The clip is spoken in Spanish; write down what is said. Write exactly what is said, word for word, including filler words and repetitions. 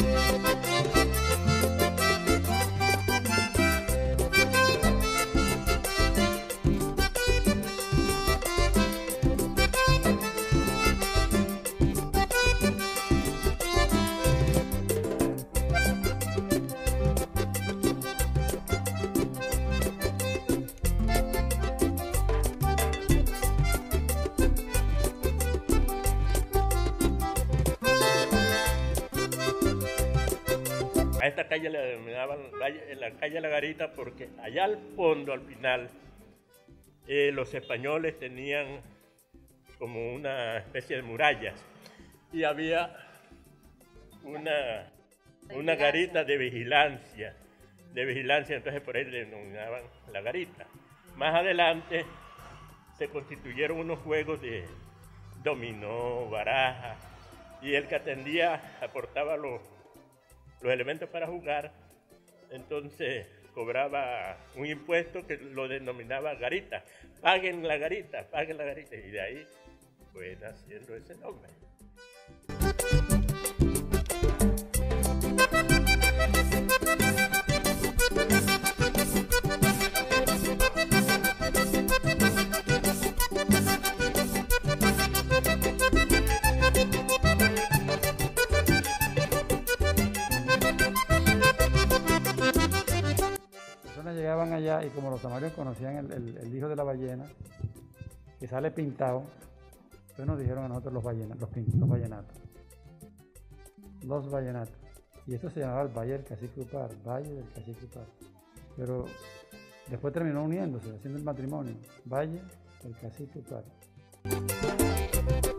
A esta calle le denominaban la calle La Garita porque allá al fondo, al final, eh, los españoles tenían como una especie de murallas y había una, una garita de vigilancia, de vigilancia, entonces por ahí le denominaban La Garita. Más adelante se constituyeron unos juegos de dominó, baraja, y el que atendía aportaba los los elementos para jugar, entonces cobraba un impuesto que lo denominaba garita. Paguen la garita, paguen la garita. Y de ahí fue naciendo ese nombre. Llegaban allá y como los tamarios conocían el, el, el hijo de la ballena, que sale pintado, entonces nos dijeron a nosotros los, ballena, los, los vallenatos. Los vallenatos. Y esto se llamaba el Valle del Cacique Upar, Valle del Cacique Upar. Pero después terminó uniéndose, haciendo el matrimonio, Valle del Cacique Upar.